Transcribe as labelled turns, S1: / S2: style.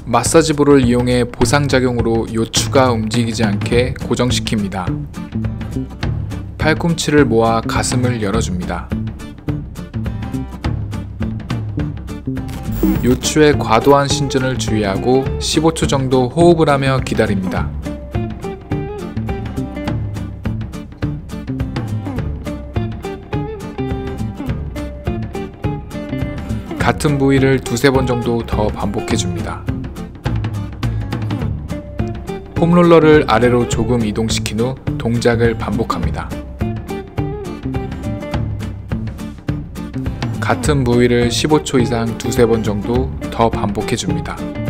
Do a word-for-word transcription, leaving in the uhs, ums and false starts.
S1: 마사지볼을 이용해 보상작용으로 요추가 움직이지 않게 고정시킵니다. 팔꿈치를 모아 가슴을 열어줍니다. 요추의 과도한 신전을 주의하고 십오 초 정도 호흡을 하며 기다립니다. 같은 부위를 두세 번 정도 더 반복해줍니다. 폼롤러를 아래로 조금 이동시킨 후 동작을 반복합니다. 같은 부위를 십오 초 이상 두세 번 정도 더 반복해줍니다.